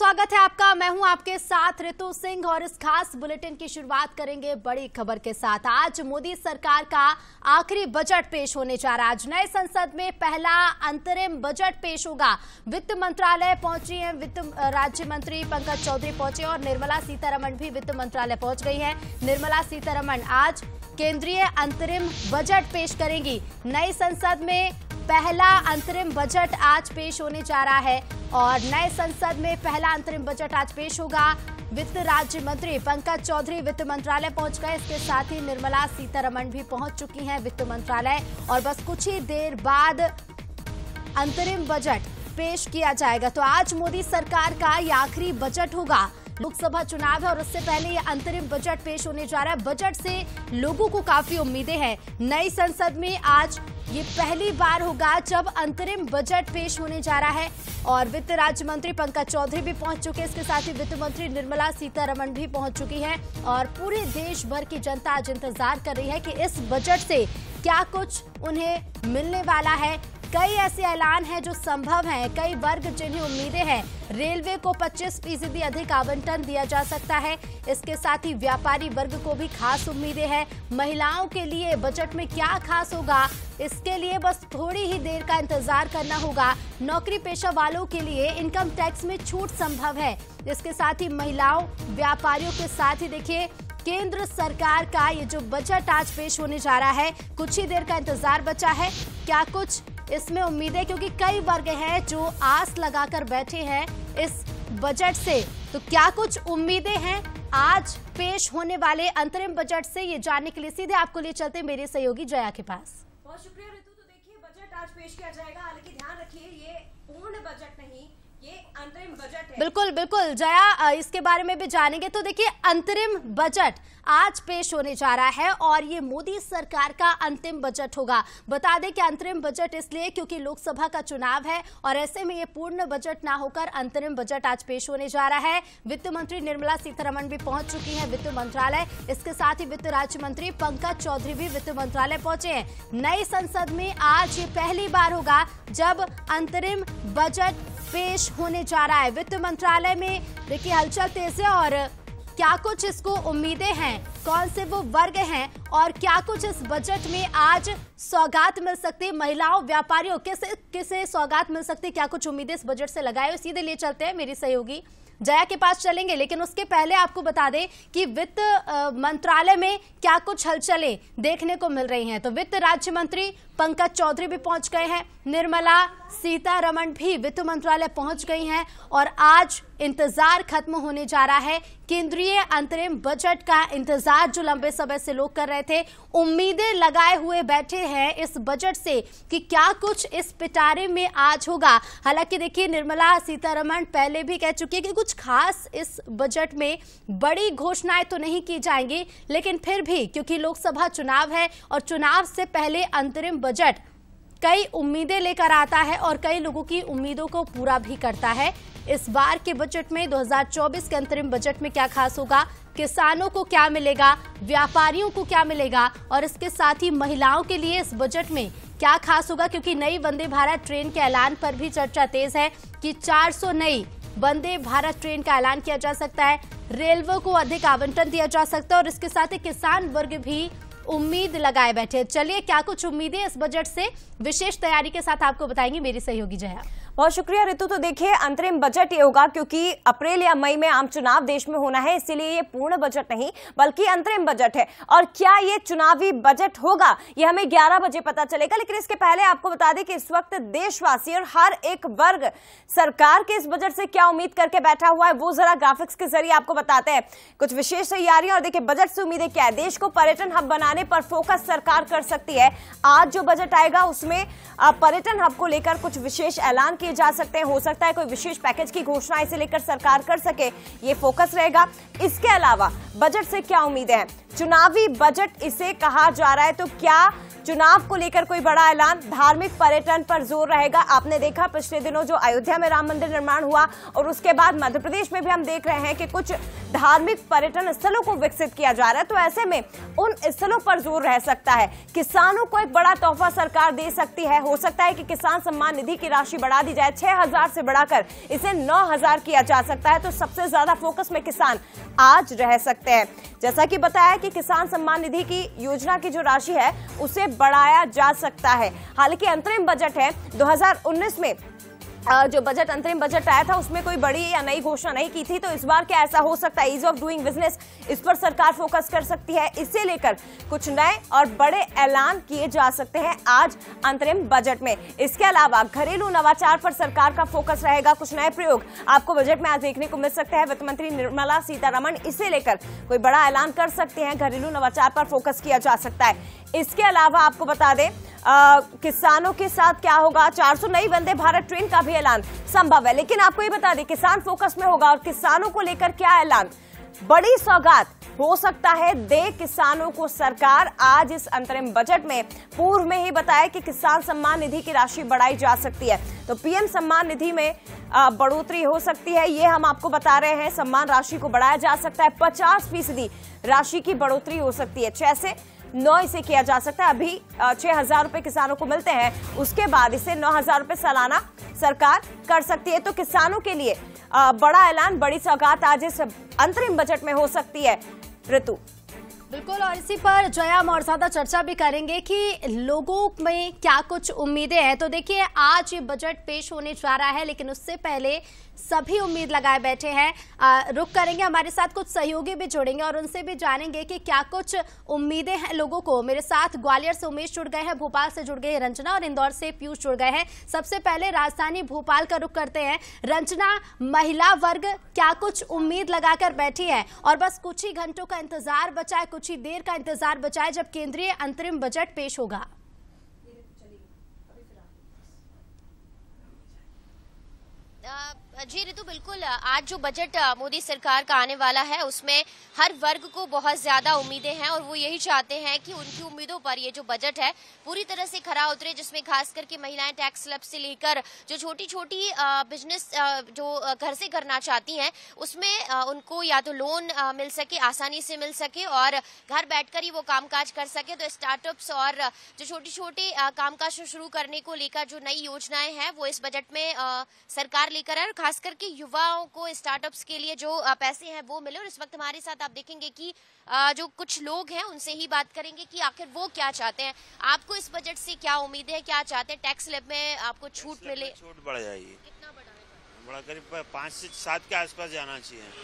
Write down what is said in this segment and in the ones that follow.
स्वागत है आपका। मैं हूं आपके साथ ऋतु सिंह और इस खास बुलेटिन की शुरुआत करेंगे बड़ी खबर के साथ। आज मोदी सरकार का आखिरी बजट पेश होने जा रहा है। आज नए संसद में पहला अंतरिम बजट पेश होगा। वित्त मंत्रालय पहुंची हैं, वित्त राज्य मंत्री पंकज चौधरी पहुंचे और निर्मला सीतारमण भी वित्त मंत्रालय पहुंच गई हैं। निर्मला सीतारमण आज केंद्रीय अंतरिम बजट पेश करेंगी। नई संसद में पहला अंतरिम बजट आज पेश होने जा रहा है और नए संसद में पहला अंतरिम बजट आज पेश होगा। वित्त राज्य मंत्री पंकज चौधरी वित्त मंत्रालय पहुंच गए। इसके साथ ही निर्मला सीतारमण भी पहुंच चुकी हैं वित्त मंत्रालय और बस कुछ ही देर बाद अंतरिम बजट पेश किया जाएगा। तो आज मोदी सरकार का यह आखिरी बजट होगा। लोकसभा चुनाव है और उससे पहले ये अंतरिम बजट पेश होने जा रहा है। बजट से लोगों को काफी उम्मीदें हैं। नई संसद में आज ये पहली बार होगा जब अंतरिम बजट पेश होने जा रहा है और वित्त राज्य मंत्री पंकज चौधरी भी पहुंच चुके हैं। इसके साथ ही वित्त मंत्री निर्मला सीतारमण भी पहुंच चुकी हैं और पूरे देश भर की जनता आज इंतजार कर रही है कि इस बजट से क्या कुछ उन्हें मिलने वाला है। कई ऐसे ऐलान हैं जो संभव हैं, कई वर्ग जिन्हें उम्मीदें हैं। रेलवे को 25% अधिक आवंटन दिया जा सकता है। इसके साथ ही व्यापारी वर्ग को भी खास उम्मीदें हैं। महिलाओं के लिए बजट में क्या खास होगा, इसके लिए बस थोड़ी ही देर का इंतजार करना होगा। नौकरी पेशा वालों के लिए इनकम टैक्स में छूट संभव है। इसके साथ ही महिलाओं, व्यापारियों के साथ ही देखिए केंद्र सरकार का ये जो बजट आज पेश होने जा रहा है, कुछ ही देर का इंतजार बचा है। क्या कुछ इसमें उम्मीदें, क्योंकि कई वर्ग हैं जो आस लगाकर बैठे हैं इस बजट से, तो क्या कुछ उम्मीदें हैं आज पेश होने वाले अंतरिम बजट से, ये जानने के लिए सीधे आपको लिए चलते मेरे सहयोगी जया के पास। बहुत शुक्रिया ऋतु। तो देखिए बजट आज पेश किया जाएगा, हालांकि ध्यान रखिए ये पूर्ण बजट नहीं, ये अंतरिम बजट है। बिल्कुल बिल्कुल जया, इसके बारे में भी जानेंगे। तो देखिए अंतरिम बजट आज पेश होने जा रहा है और ये मोदी सरकार का अंतिम बजट होगा। बता दें कि अंतरिम बजट इसलिए क्योंकि लोकसभा का चुनाव है और ऐसे में ये पूर्ण बजट ना होकर अंतरिम बजट आज पेश होने जा रहा है। वित्त मंत्री निर्मला सीतारमण भी पहुंच चुकी हैं वित्त मंत्रालय। इसके साथ ही वित्त राज्य मंत्री पंकज चौधरी भी वित्त मंत्रालय पहुंचे हैं। नई संसद में आज ये पहली बार होगा जब अंतरिम बजट पेश होने जा रहा है। वित्त मंत्रालय में देखिए हलचल तेज है और क्या कुछ इसको उम्मीदें हैं, कौन से वो वर्ग हैं और क्या कुछ इस बजट में आज सौगात मिल सकती है। महिलाओं, व्यापारियों किसे सौगात मिल सकती है, क्या कुछ उम्मीदें इस बजट से लगाए, सीधे ले चलते हैं मेरी सहयोगी जया के पास चलेंगे। लेकिन उसके पहले आपको बता दें कि वित्त मंत्रालय में क्या कुछ हलचलें देखने को मिल रही हैं। तो वित्त राज्य मंत्री पंकज चौधरी भी पहुंच गए हैं, निर्मला सीतारमण भी वित्त मंत्रालय पहुंच गई हैं और आज इंतजार खत्म होने जा रहा है। केंद्रीय अंतरिम बजट का इंतजार जो लंबे समय से लोग कर रहे थे, उम्मीदें लगाए हुए बैठे हैं इस बजट से कि क्या कुछ इस पिटारे में आज होगा। हालांकि देखिए निर्मला सीतारमण पहले भी कह चुकी है कि कुछ खास इस बजट में बड़ी घोषणाएं तो नहीं की जाएंगी, लेकिन फिर भी क्योंकि लोकसभा चुनाव है और चुनाव से पहले अंतरिम बजट कई उम्मीदें लेकर आता है और कई लोगों की उम्मीदों को पूरा भी करता है। इस बार के बजट में 2024 के अंतरिम बजट में क्या खास होगा, किसानों को क्या मिलेगा, व्यापारियों को क्या मिलेगा और इसके साथ ही महिलाओं के लिए इस बजट में क्या खास होगा, क्योंकि नई वंदे भारत ट्रेन के ऐलान पर भी चर्चा तेज है कि 400 नई वंदे भारत ट्रेन का ऐलान किया जा सकता है। रेलवे को अधिक आवंटन दिया जा सकता है और इसके साथ ही किसान वर्ग भी उम्मीद लगाए बैठे। चलिए क्या कुछ उम्मीदें इस बजट से विशेष तैयारी के साथ आपको बताएंगी मेरी सहयोगी जया। बहुत शुक्रिया ऋतु। तो देखिए अंतरिम बजट ये होगा क्योंकि अप्रैल या मई में आम चुनाव देश में होना है, इसीलिए ये पूर्ण बजट नहीं बल्कि अंतरिम बजट है। और क्या ये चुनावी बजट होगा ये हमें 11 बजे पता चलेगा, लेकिन इसके पहले आपको बता दें कि इस वक्त देशवासी और हर एक वर्ग सरकार के इस बजट से क्या उम्मीद करके बैठा हुआ है, वो जरा ग्राफिक्स के जरिए आपको बताते हैं। कुछ विशेष तैयारियां और देखिए बजट से उम्मीदें क्या है। देश को पर्यटन हब बनाने पर फोकस सरकार कर सकती है। आज जो बजट आएगा उसमें पर्यटन हब को लेकर कुछ विशेष ऐलान किए जा सकते हैं। हो सकता है कोई विशेष पैकेज की घोषणा इसे लेकर सरकार कर सके, ये फोकस रहेगा। इसके अलावा बजट से क्या उम्मीदें हैं, चुनावी बजट इसे कहा जा रहा है, तो क्या चुनाव को लेकर कोई बड़ा ऐलान, धार्मिक पर्यटन पर जोर रहेगा। आपने देखा पिछले दिनों जो अयोध्या में राम मंदिर निर्माण हुआ और उसके बाद मध्य प्रदेश में भी हम देख रहे हैं कि कुछ धार्मिक पर्यटन स्थलों को विकसित किया जा रहा है। तो ऐसे में उन स्थलों पर जोर रह सकता है। किसानों को एक बड़ा तोहफा सरकार दे सकती है। हो सकता है कि किसान सम्मान निधि की राशि बढ़ा दी जाए, 6,000 से बढ़ाकर इसे 9,000 किया जा सकता है। तो सबसे ज्यादा फोकस में किसान आज रह सकते हैं। जैसा कि बताया कि किसान सम्मान निधि की योजना की जो राशि है उसे बढ़ाया जा सकता है। हालांकि अंतरिम बजट है 2019 में जो बजट अंतरिम बजट आया था उसमें कोई बड़ी या नई घोषणा नहीं की थी। तो इस बार क्या ऐसा हो सकता है, ईज ऑफ डूइंग बिजनेस, इस पर सरकार फोकस कर सकती है। इसे लेकर कुछ नए और बड़े ऐलान किए जा सकते हैं आज अंतरिम बजट में। इसके अलावा घरेलू नवाचार पर सरकार का फोकस रहेगा। कुछ नए प्रयोग आपको बजट में आज देखने को मिल सकते हैं। वित्त मंत्री निर्मला सीतारमण इसे लेकर कोई बड़ा ऐलान कर सकते हैं। घरेलू नवाचार पर फोकस किया जा सकता है। इसके अलावा आपको बता दें किसानों के साथ क्या होगा, 400 नई वंदे भारत ट्रेन का भी ऐलान संभव है। लेकिन आपको ये बता दें किसान फोकस में होगा और किसानों को लेकर क्या ऐलान, बड़ी सौगात हो सकता है दे किसानों को सरकार आज इस अंतरिम बजट में। पूर्व में ही बताया कि किसान सम्मान निधि की राशि बढ़ाई जा सकती है। तो पीएम सम्मान निधि में बढ़ोतरी हो सकती है, ये हम आपको बता रहे हैं। सम्मान राशि को बढ़ाया जा सकता है, 50% राशि की बढ़ोतरी हो सकती है। 6 से 9 इसे किया जा सकता है। अभी 6,000 रुपए किसानों को मिलते हैं, उसके बाद इसे 9,000 रुपए सालाना सरकार कर सकती है। तो किसानों के लिए बड़ा ऐलान, बड़ी सौगात आज इस अंतरिम बजट में हो सकती है। ऋतु बिल्कुल, और इसी पर जया हम और ज्यादा चर्चा भी करेंगे कि लोगों में क्या कुछ उम्मीदें हैं। तो देखिए आज ये बजट पेश होने जा रहा है, लेकिन उससे पहले सभी उम्मीद लगाए बैठे हैं। रुक करेंगे, हमारे साथ कुछ सहयोगी भी जुड़ेंगे और उनसे भी जानेंगे कि क्या कुछ उम्मीदें हैं लोगों को। मेरे साथ ग्वालियर से उमेश जुड़ गए हैं, भोपाल से जुड़ गए हैं रंजना और इंदौर से पीयूष जुड़ गए हैं। सबसे पहले राजधानी भोपाल का रुख करते हैं। रंजना, महिला वर्ग क्या कुछ उम्मीद लगाकर बैठी है और बस कुछ ही घंटों का इंतजार बचा है, कुछ ही देर का इंतजार बचा है जब केंद्रीय अंतरिम बजट पेश होगा। जी ऋतु, बिल्कुल आज जो बजट मोदी सरकार का आने वाला है उसमें हर वर्ग को बहुत ज्यादा उम्मीदें हैं और वो यही चाहते हैं कि उनकी उम्मीदों पर ये जो बजट है पूरी तरह से खरा उतरे, जिसमें खास करके महिलाएं टैक्स स्लैब से लेकर जो छोटी छोटी बिजनेस जो घर से करना चाहती हैं उसमें उनको या तो लोन मिल सके, आसानी से मिल सके और घर बैठकर ही वो कामकाज कर सके। तो स्टार्टअप्स और जो छोटी छोटी कामकाज शुरू करने को लेकर जो नई योजनाएं हैं वो इस बजट में सरकार लेकर है। खास करके युवाओं को स्टार्टअप्स के लिए जो पैसे हैं वो मिले। और इस वक्त हमारे साथ आप देखेंगे कि जो कुछ लोग हैं उनसे ही बात करेंगे कि आखिर वो क्या चाहते हैं। आपको इस बजट से क्या उम्मीद है, क्या चाहते हैं? टैक्स स्लैब में आपको छूट मिले, छूट बढ़ जाएगी। कितना बढ़ाएगा? बड़ा करीब 5 से 7 के आसपास जाना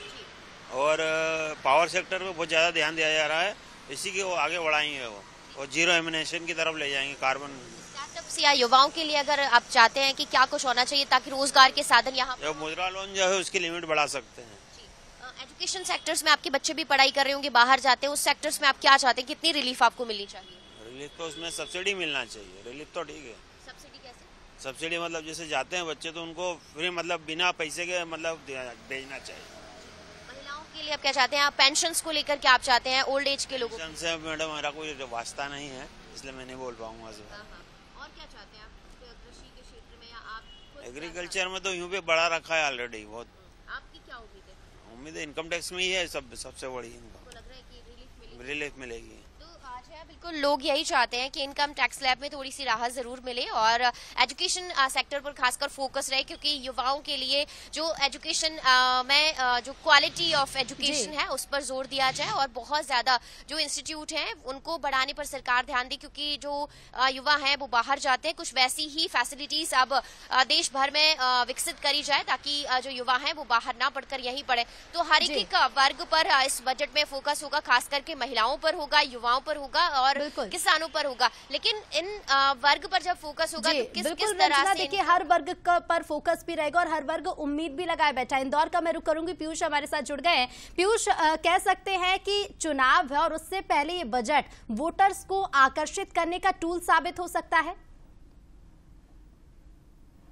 चाहिए। और पावर सेक्टर पे बहुत ज्यादा ध्यान दिया जा रहा है, इसी के वो आगे बढ़ाएंगे वो और जीरो एमिनेशन की तरफ ले जाएंगे। कार्बन या युवाओं के लिए अगर आप चाहते हैं कि क्या कुछ होना चाहिए ताकि रोजगार के साधन यहाँ जो मुद्रा लोन जो है उसकी लिमिट बढ़ा सकते हैं। एजुकेशन सेक्टर्स में आपके बच्चे भी पढ़ाई कर रहे होंगे, बाहर जाते हैं, उस सेक्टर्स में आप क्या चाहते हैं, कितनी रिलीफ आपको मिलनी चाहिए? रिलीफ तो उसमें सब्सिडी मिलना चाहिए। रिलीफ तो ठीक है। सब्सिडी कैसे? सब्सिडी मतलब जैसे जाते हैं बच्चे तो उनको फ्री, मतलब बिना पैसे के मतलब भेजना चाहिए। महिलाओं के लिए आप क्या चाहते हैं? आप पेंशन को लेकर क्या आप चाहते हैं ओल्ड एज के लोगों से? मैडम मेरा कोई वास्ता नहीं है इसलिए मैं नहीं बोल पाऊंगा। और क्या चाहते हैं आप कृषि के क्षेत्र में या आप एग्रीकल्चर में तो यूं भी बढ़ा रखा है ऑलरेडी बहुत। आपकी क्या उम्मीद है? उम्मीद है इनकम टैक्स में ही है सबसे बड़ी इनकम। लग रहा है कि रिलीफ मिलेगी। तो आज है बिल्कुल लोग यही चाहते हैं कि इनकम टैक्स स्लैब में थोड़ी सी राहत जरूर मिले और एजुकेशन सेक्टर पर खासकर फोकस रहे, क्योंकि युवाओं के लिए जो एजुकेशन में जो क्वालिटी ऑफ एजुकेशन है उस पर जोर दिया जाए और बहुत ज्यादा जो इंस्टीट्यूट हैं उनको बढ़ाने पर सरकार ध्यान दे, क्योंकि जो युवा हैं वो बाहर जाते हैं। कुछ वैसी ही फैसिलिटीज अब देश भर में विकसित करी जाए ताकि जो युवा हैं वो बाहर ना पढ़कर यहीं पढ़े। तो हर एक वर्ग पर इस बजट में फोकस होगा, खास करके महिलाओं पर होगा, युवाओं पर होगा और किसानों पर होगा। लेकिन इन वर्ग पर जब फोकस होगा तो किस तरह से? देखिए हर वर्ग पर फोकस भी रहेगा और हर वर्ग उम्मीद भी लगाए बैठा है। इंदौर का मैं रुक करूंगी, पीयूष हमारे साथ जुड़ गए हैं। पीयूष, कह सकते हैं कि चुनाव है और उससे पहले ये बजट वोटर्स को आकर्षित करने का टूल साबित हो सकता है?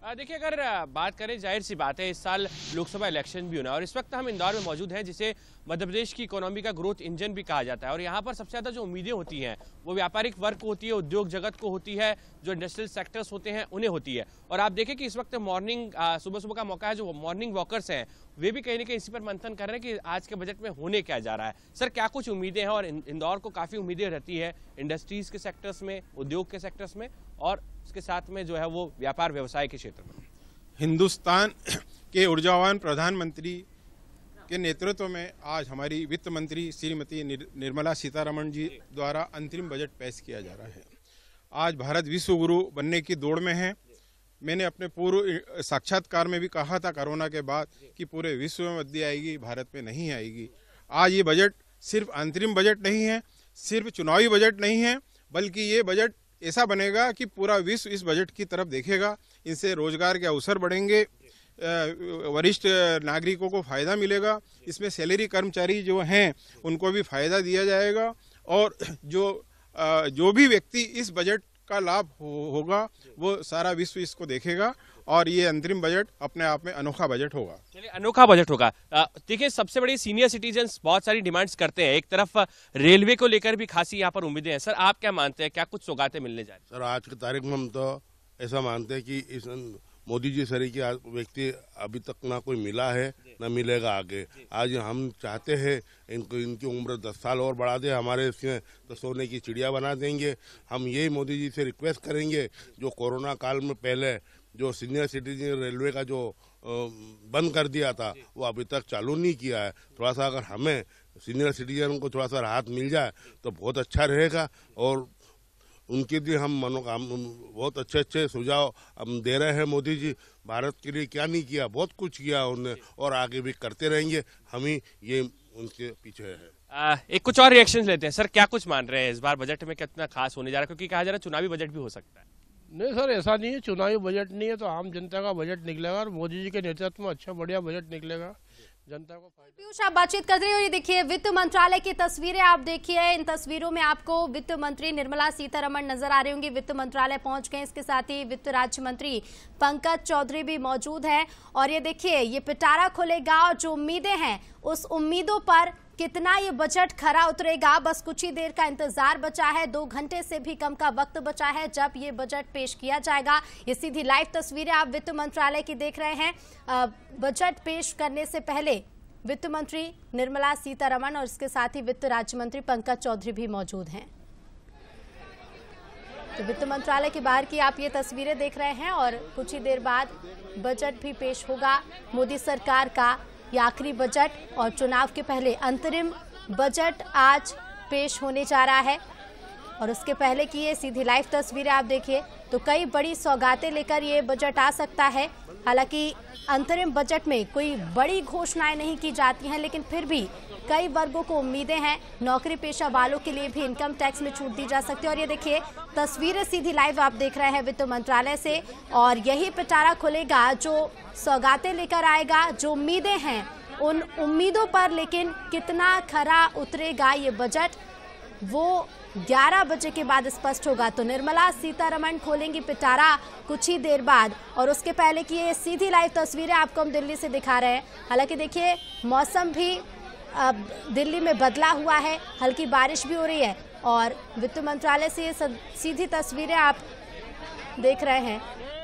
देखिए, अगर बात करें, जाहिर सी बात है इस साल लोकसभा इलेक्शन भी होना है और इस वक्त हम इंदौर में मौजूद हैं, जिसे मध्य प्रदेश की इकोनॉमी का ग्रोथ इंजन भी कहा जाता है। और यहाँ पर सबसे ज़्यादा जो उम्मीदें होती हैं वो व्यापारिक वर्ग को होती है, उद्योग जगत को होती है, जो इंडस्ट्रियल सेक्टर्स होते हैं उन्हें होती है। और आप देखें कि इस वक्त मॉर्निंग सुबह सुबह का मौका है, जो मॉर्निंग वॉकर्स हैं वे भी कहीं ना कहीं इसी पर मंथन कर रहे हैं कि आज के बजट में होने क्या जा रहा है। सर, क्या कुछ उम्मीदें हैं? और इंदौर को काफ़ी उम्मीदें रहती है इंडस्ट्रीज के सेक्टर्स में, उद्योग के सेक्टर्स में, और उसके साथ में जो है वो व्यापार व्यवसाय के क्षेत्र में। हिंदुस्तान के ऊर्जावान प्रधानमंत्री के नेतृत्व में आज हमारी वित्त मंत्री श्रीमती निर्मला सीतारमण जी द्वारा अंतरिम बजट पेश किया जा रहा है। आज भारत विश्व गुरु बनने की दौड़ में है। मैंने अपने पूर्व साक्षात्कार में भी कहा था कोरोना के बाद कि पूरे विश्व में मंदी आएगी, भारत में नहीं आएगी। आज ये बजट सिर्फ अंतरिम बजट नहीं है, सिर्फ चुनावी बजट नहीं है, बल्कि ये बजट ऐसा बनेगा कि पूरा विश्व इस बजट की तरफ देखेगा। इनसे रोजगार के अवसर बढ़ेंगे, वरिष्ठ नागरिकों को फायदा मिलेगा। इसमें सैलरी कर्मचारी जो हैं उनको भी फायदा दिया जाएगा और जो भी व्यक्ति इस बजट का लाभ होगा वो सारा विश्व इसको देखेगा और ये अंतरिम बजट अपने आप में अनोखा बजट होगा। चलिए, अनोखा बजट होगा। देखिए, सबसे बड़ी सीनियर सिटीजन्स बहुत सारी डिमांड्स करते हैं। एक तरफ रेलवे को लेकर भी खासी यहाँ पर उम्मीदें हैं। सर, आप क्या मानते हैं, क्या कुछ सौगातें मिलने जा रही हैं? सर, आज की तारीख में हम तो ऐसा मानते हैं कि इस मोदी जी सरी की व्यक्ति अभी तक ना कोई मिला है ना मिलेगा आगे। आज हम चाहते हैं इनकी उम्र 10 साल और बढ़ा दे, हमारे इसमें तो सोने की चिड़िया बना देंगे। हम यही मोदी जी से रिक्वेस्ट करेंगे, जो कोरोना काल में पहले जो सीनियर सिटीजन रेलवे का जो बंद कर दिया था वो अभी तक चालू नहीं किया है। थोड़ा सा अगर हमें सीनियर सिटीजन को थोड़ा सा राहत मिल जाए तो बहुत अच्छा रहेगा और उनके लिए हम बहुत अच्छे सुझाव हम दे रहे हैं। मोदी जी भारत के लिए क्या नहीं किया, बहुत कुछ किया उन्होंने और आगे भी करते रहेंगे। हम ही ये उनके पीछे है। एक कुछ और रिएक्शन लेते हैं। सर, क्या कुछ मान रहे हैं इस बार बजट में कितना खास होने जा रहा है? क्योंकि कहा जा रहा है चुनावी बजट भी हो सकता है। नहीं सर, ऐसा नहीं है। चुनावी बजट नहीं है तो आम जनता का बजट निकलेगा और मोदी जी के नेतृत्व में अच्छा बढ़िया बजट निकलेगा, जनता को फायदा। पीयूष, आप बातचीत करते रहिए। देखिए, वित्त मंत्रालय की तस्वीरें आप देखिए। इन तस्वीरों में आपको वित्त मंत्री निर्मला सीतारमण नजर आ रही होंगी। वित्त मंत्रालय पहुंच गए। इसके साथ ही वित्त राज्य मंत्री पंकज चौधरी भी मौजूद हैं। और ये देखिए, ये पिटारा खुलेगा और जो उम्मीदें हैं उस उम्मीदों पर कितना ये बजट खरा उतरेगा, बस कुछ ही देर का इंतजार बचा है। 2 घंटे से भी कम का वक्त बचा है जब ये बजट पेश किया जाएगा। ये सीधी लाइव तस्वीरें आप वित्त मंत्रालय की देख रहे हैं। बजट पेश करने से पहले वित्त मंत्री निर्मला सीतारमण और इसके साथ ही वित्त राज्य मंत्री पंकज चौधरी भी मौजूद हैं। तो वित्त मंत्रालय के बाहर की आप ये तस्वीरें देख रहे हैं और कुछ ही देर बाद बजट भी पेश होगा। मोदी सरकार का ये आखिरी बजट और चुनाव के पहले अंतरिम बजट आज पेश होने जा रहा है। और उसके पहले की ये सीधी लाइव तस्वीरें आप देखिए तो कई बड़ी सौगातें लेकर ये बजट आ सकता है। हालांकि अंतरिम बजट में कोई बड़ी घोषणाएं नहीं की जाती हैं, लेकिन फिर भी कई वर्गों को उम्मीदें हैं। नौकरी पेशा वालों के लिए भी इनकम टैक्स में छूट दी जा सकती है। और ये देखिए, तस्वीरें सीधी लाइव आप देख रहे हैं वित्त मंत्रालय से। और यही पिटारा खुलेगा जो सौगातें लेकर आएगा, जो उम्मीदें हैं उन उम्मीदों पर लेकिन कितना खरा उतरेगा ये बजट, वो 11 बजे के बाद स्पष्ट होगा। तो निर्मला सीतारमण खोलेंगी पिटारा कुछ ही देर बाद। और उसके पहले की ये सीधी लाइव तस्वीरें आपको हम दिल्ली से दिखा रहे हैं। हालांकि देखिए, मौसम भी अब दिल्ली में बदला हुआ है, हल्की बारिश भी हो रही है और वित्त मंत्रालय से ये सीधी तस्वीरें आप देख रहे हैं।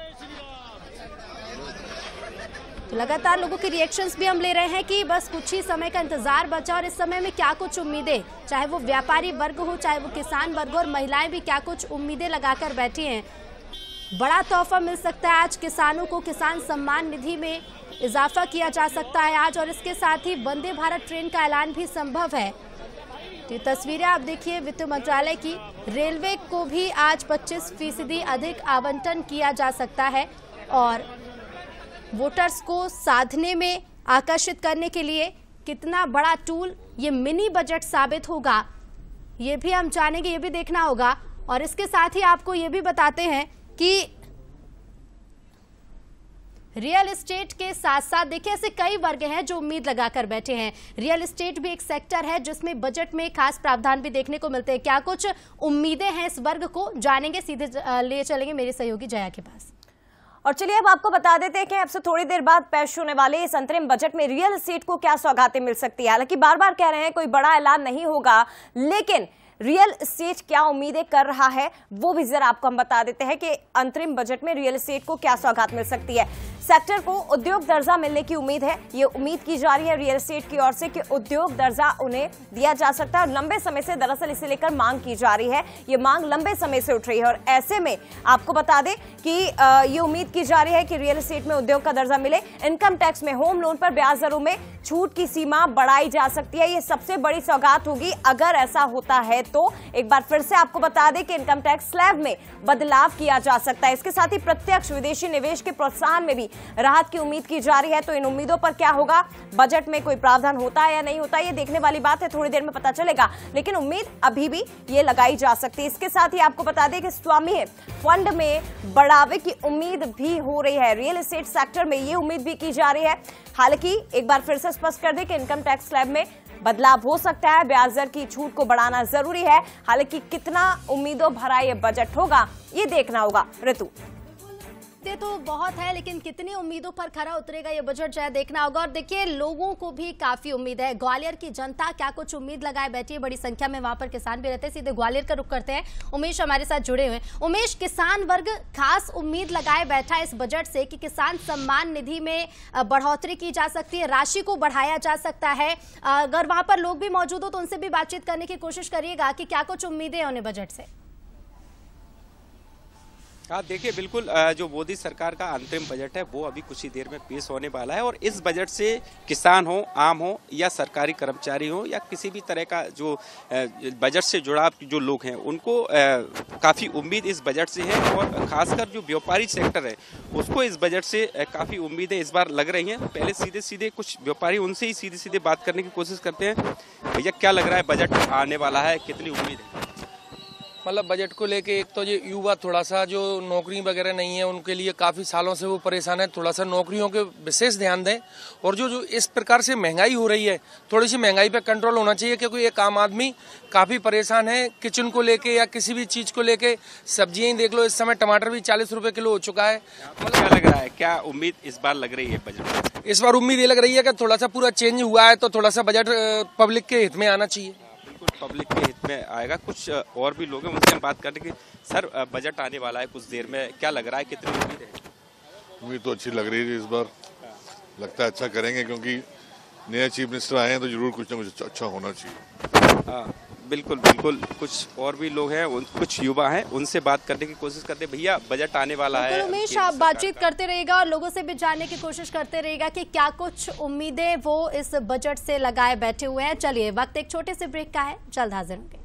तो लगातार लोगों के रिएक्शंस भी हम ले रहे हैं कि बस कुछ ही समय का इंतजार बचा और इस समय में क्या कुछ उम्मीदें, चाहे वो व्यापारी वर्ग हो, चाहे वो किसान वर्ग हो, और महिलाएं भी क्या कुछ उम्मीदें लगाकर बैठी हैं। बड़ा तोहफा मिल सकता है आज किसानों को। किसान सम्मान निधि में इजाफा किया जा सकता है आज, और इसके साथ ही वंदे भारत ट्रेन का ऐलान भी संभव है। तो ये तस्वीरें आप देखिए वित्त मंत्रालय की। रेलवे को भी आज 25% अधिक आवंटन किया जा सकता है और वोटर्स को साधने में आकर्षित करने के लिए कितना बड़ा टूल ये मिनी बजट साबित होगा, ये भी हम जानेंगे, ये भी देखना होगा। और इसके साथ ही आपको ये भी बताते हैं कि रियल एस्टेट के साथ साथ देखिए ऐसे कई वर्ग हैं जो उम्मीद लगाकर बैठे हैं। रियल एस्टेट भी एक सेक्टर है जिसमें बजट में खास प्रावधान भी देखने को मिलते हैं। क्या कुछ उम्मीदें हैं इस वर्ग को, जानेंगे, सीधे ले चलेंगे मेरे सहयोगी जया के पास। और चलिए अब आपको बता देते हैं कि अब से थोड़ी देर बाद पेश होने वाले इस अंतरिम बजट में रियल एस्टेट को क्या सौगातें मिल सकती है। हालांकि बार बार कह रहे हैं कोई बड़ा ऐलान नहीं होगा, लेकिन रियल एस्टेट क्या उम्मीदें कर रहा है वो भी जरा आपको हम बता देते हैं कि अंतरिम बजट में रियल एस्टेट को क्या सौगात मिल सकती है। सेक्टर को उद्योग दर्जा मिलने की उम्मीद है। ये उम्मीद की जा रही है रियल एस्टेट की ओर से कि उद्योग दर्जा उन्हें दिया जा सकता है और लंबे समय से दरअसल इसे लेकर मांग की जा रही है। ये मांग लंबे समय से उठ रही है और ऐसे में आपको बता दें कि ये उम्मीद की जा रही है कि रियल एस्टेट में उद्योग का दर्जा मिले। इनकम टैक्स में होम लोन पर ब्याज दरों में छूट की सीमा बढ़ाई जा सकती है। ये सबसे बड़ी सौगात होगी अगर ऐसा होता है तो। एक बार फिर से आपको बता दें कि इनकम टैक्स स्लैब में बदलाव किया जा सकता है। इसके साथ ही प्रत्यक्ष विदेशी निवेश के प्रोत्साहन में भी राहत की उम्मीद की जा रही है। तो इन उम्मीदों पर क्या होगा, बजट में कोई प्रावधान होता है या नहीं होता, ये देखने वाली बात है, थोड़ी देर में पता चलेगा, लेकिन उम्मीद अभी भी ये लगाई जा सकती है। इसके साथ ही आपको बता दें कि स्वामी फंड में बढ़ावे की उम्मीद भी हो रही है। रियल एस्टेट सेक्टर में ये उम्मीद भी की जा रही है। हालांकि एक बार फिर से स्पष्ट कर दें कि इनकम टैक्स स्लैब में बदलाव हो सकता है, ब्याज दर की छूट को बढ़ाना जरूरी है। हालांकि कितना उम्मीदों भरा ये बजट होगा ये देखना होगा। ऋतु ये तो बहुत है, लेकिन कितनी उम्मीदों पर खरा उतरेगा ये बजट जो है देखना होगा। और देखिए लोगों को भी काफी उम्मीद है। ग्वालियर की जनता क्या कुछ उम्मीद लगाए बैठी है, बड़ी संख्या में वहां पर किसान भी रहते हैं। सीधे ग्वालियर का रुख करते हैं, उमेश हमारे साथ जुड़े हुए हैं। उमेश, किसान वर्ग खास उम्मीद लगाए बैठा है इस बजट से कि किसान सम्मान निधि में बढ़ोतरी की जा सकती है, राशि को बढ़ाया जा सकता है। अगर वहां पर लोग भी मौजूद हो तो उनसे भी बातचीत करने की कोशिश करिएगा कि क्या कुछ उम्मीदें हैं उन्हें बजट से। हाँ देखिए, बिल्कुल जो मोदी सरकार का अंतरिम बजट है वो अभी कुछ ही देर में पेश होने वाला है और इस बजट से किसान हो, आम हो या सरकारी कर्मचारी हो या किसी भी तरह का जो बजट से जुड़ा जो लोग हैं उनको काफ़ी उम्मीद इस बजट से है। और खासकर जो व्यापारी सेक्टर है उसको इस बजट से काफ़ी उम्मीदें इस बार लग रही हैं। पहले सीधे सीधे कुछ व्यापारी उनसे ही सीधे सीधे बात करने की कोशिश करते हैं। भैया क्या लग रहा है, बजट आने वाला है, कितनी उम्मीद है? मतलब बजट को लेके एक तो ये युवा थोड़ा सा जो नौकरी वगैरह नहीं है उनके लिए काफ़ी सालों से वो परेशान है, थोड़ा सा नौकरियों के विशेष ध्यान दें। और जो इस प्रकार से महंगाई हो रही है, थोड़ी सी महंगाई पे कंट्रोल होना चाहिए क्योंकि एक आम आदमी काफ़ी परेशान है किचन को लेके या किसी भी चीज़ को लेके। सब्जियाँ ही देख लो, इस समय टमाटर भी 40 रुपये किलो हो चुका है। मतलब क्या लग रहा है, क्या उम्मीद इस बार लग रही है बजट? इस बार उम्मीद ये लग रही है कि थोड़ा सा पूरा चेंज हुआ है तो थोड़ा सा बजट पब्लिक के हित में आना चाहिए। पब्लिक के हित में आएगा। कुछ और भी लोग हैं, उनसे हम बात करने की। सर बजट आने वाला है कुछ देर में, क्या लग रहा है, कितनी उम्मीद है? उम्मीद तो अच्छी लग रही है, इस बार लगता है अच्छा करेंगे क्योंकि नए चीफ मिनिस्टर आए हैं तो जरूर कुछ ना कुछ अच्छा होना चाहिए। हाँ बिल्कुल बिल्कुल। कुछ और भी लोग हैं, कुछ युवा हैं, उनसे बात करने की कोशिश करते हैं। भैया बजट आने वाला है, उमेश आप बातचीत करते रहेगा और लोगों से भी जानने की कोशिश करते रहेगा कि क्या कुछ उम्मीदें वो इस बजट से लगाए बैठे हुए हैं। चलिए वक्त एक छोटे से ब्रेक का है, जल्द हाजिर होंगे।